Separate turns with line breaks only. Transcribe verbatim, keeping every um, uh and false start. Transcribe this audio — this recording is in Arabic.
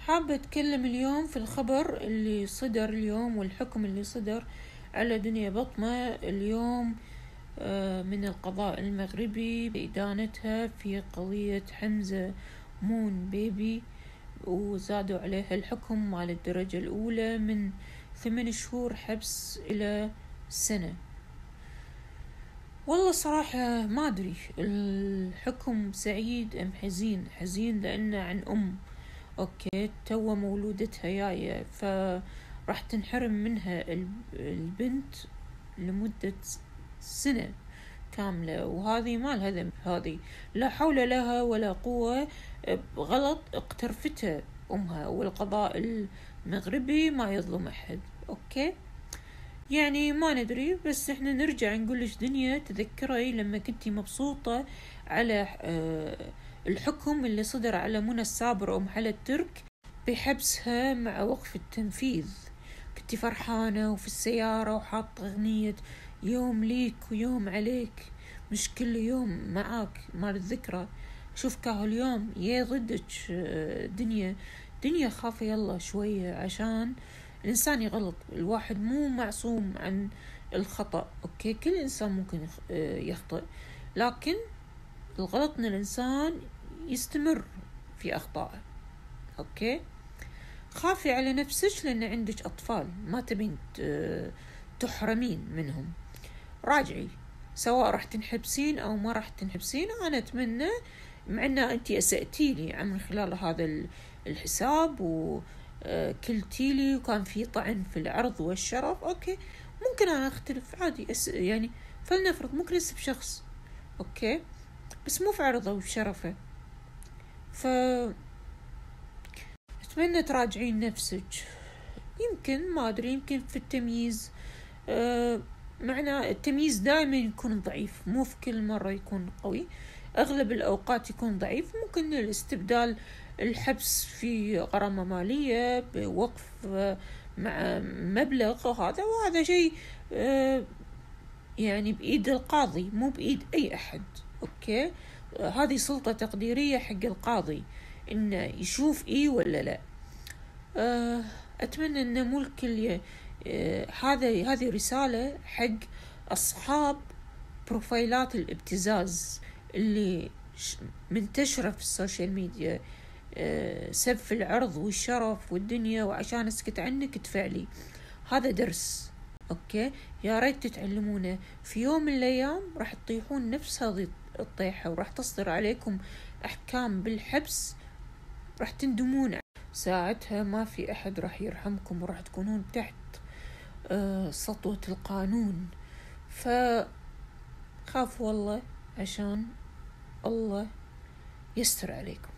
حابة أتكلم اليوم في الخبر اللي صدر اليوم والحكم اللي صدر على دنيا بطمة اليوم من القضاء المغربي بإدانتها في قضية حمزة مون بيبي، وزادوا عليها الحكم مال الدرجة الأولى من ثمان شهور حبس إلى سنة. والله صراحة ما أدري الحكم سعيد أم حزين. حزين لأنه عن أم أوكي تو مولودتها جاية، فراح تنحرم منها البنت لمدة سنة كاملة، وهذه ما لها ذنب، هذه لا حول لها ولا قوة، غلط اقترفته أمها، والقضاء المغربي ما يظلم أحد. أوكي يعني ما ندري، بس احنا نرجع نقولش دنيا تذكري لما كنتي مبسوطة على الحكم اللي صدر على منى الصابر أم حلا الترك بحبسها مع وقف التنفيذ. كنتي فرحانة وفي السيارة وحاطة أغنية يوم ليك ويوم عليك، مش كل يوم معاك مال الذكرى. شوف كاهو اليوم يا ضدك دنيا دنيا خافي يلا شوية، عشان الإنسان يغلط، الواحد مو معصوم عن الخطأ. أوكي كل إنسان ممكن يخطئ، لكن الغلط من الإنسان يستمر في أخطائه. أوكي خافي على نفسك لأن عندك أطفال ما تبين تحرمين منهم. راجعي سواء راح تنحبسين أو ما راح تنحبسين. أنا أتمنى مع أن أنت أسأتي لي من خلال هذا الحساب وكلتي لي وكان في طعن في العرض والشرف، أوكي ممكن أنا أختلف عادي، أس يعني فلنفرض ممكن أسب شخص أوكي بس مو في عرضه وشرفه. ف أتمنى تراجعين نفسك، يمكن ما أدري يمكن في التمييز. أه معنى التمييز دائما يكون ضعيف، مو في كل مرة يكون قوي، أغلب الأوقات يكون ضعيف. ممكن الاستبدال الحبس في غرامة مالية بوقف مع مبلغ هذا، وهذا شيء أه يعني بإيد القاضي مو بإيد أي أحد. أوكي أه هذه سلطة تقديرية حق القاضي إنه يشوف إيه ولا لا. أه أتمنى إن مو الكل أه هذا هذه رسالة حق أصحاب بروفايلات الابتزاز اللي منتشرة في السوشيال ميديا، أه سب في العرض والشرف والدنيا، وعشان اسكت عنك تفعلي. هذا درس أوكي يا ريت تتعلمونه. في يوم من الأيام راح تطيحون نفس هذه الطيحة، وراح تصدر عليكم أحكام بالحبس راح تندمون. ساعتها ما في أحد راح يرحمكم، وراح تكونون تحت أه سطوة القانون. فخافوا والله عشان الله يستر عليكم.